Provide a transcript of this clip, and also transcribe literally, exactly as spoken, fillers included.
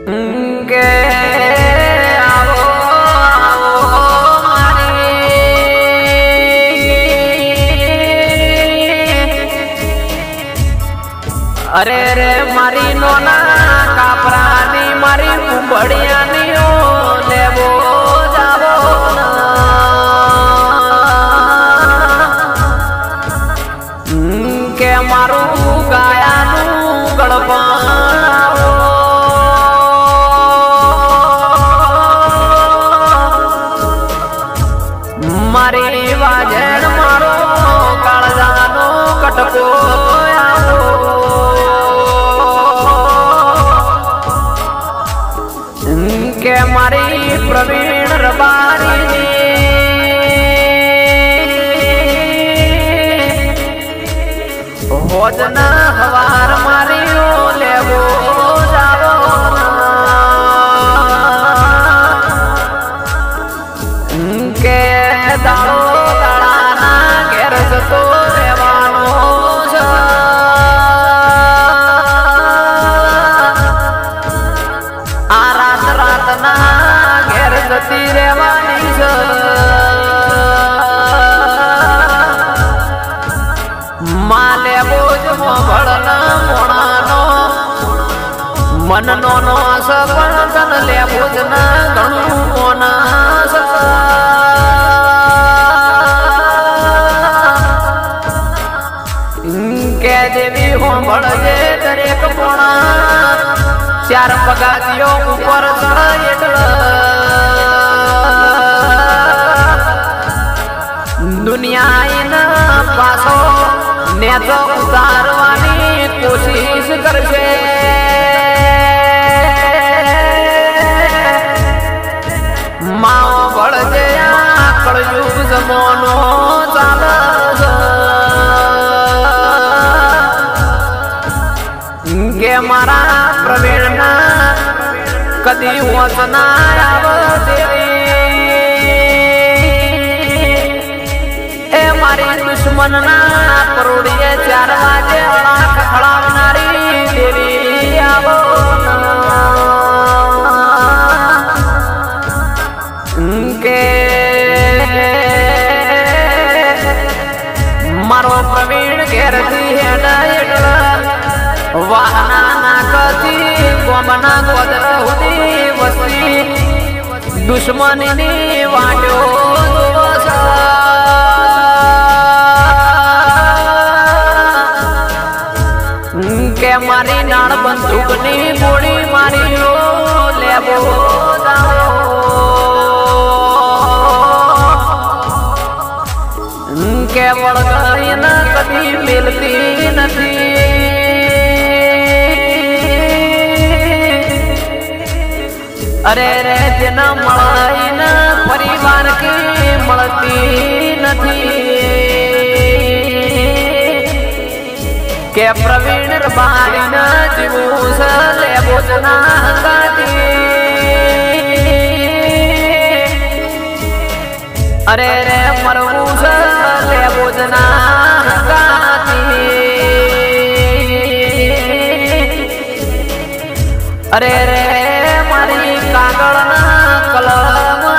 के आओ आओ मारी अरे रे मारी नोना कापरानी मारी बढ़िया नियो लेवो जावो के मारू गायानु गड़पाओ मारी वाजन मारो कालजानो कटको आओ के मारी प्रवीण रबारी भोजना हवार मारी लेवो जावो के दाड़ो दाड़ाना घेर जतो रेवानो आ रात रात ना घेर जती रेवानी छ माले बोझ भड़ना मोणानो मन नो नो सपन तन ले बोझना घणु मोना के देवी हो भड़जे दरेक पोणा चार पगातियों ऊपर चढ़ एटल दुनिया इन पासो ने तो उतारवानी कोशिश करछे माओ भड़जे कलयुग जमानो चाल के मारा प्रवीण ना कदी वचना आव देवी ए मारी दुश्मन ना परोड़िए चार वाजे आँख खड़ावनारी देवी आवो के मारो प्रवीण घेर दी है डायडल वाहना नाकती गोमना गोदर हुदी वस्ती दुश्मनी नी वाड्यो दोसा के मारी नाड़ बंदूक नी गोली मारी हो लेबो जाओ के वड़गई न कभी मिलती नहीं अरे रे जना मलाई न परिवार की मलती नहीं के प्रवीण रबारी न जीवूस ले भोजना गाती अरे रे मरवूस ले भोजना गाती अरे रे मारी कागड़ ना कलम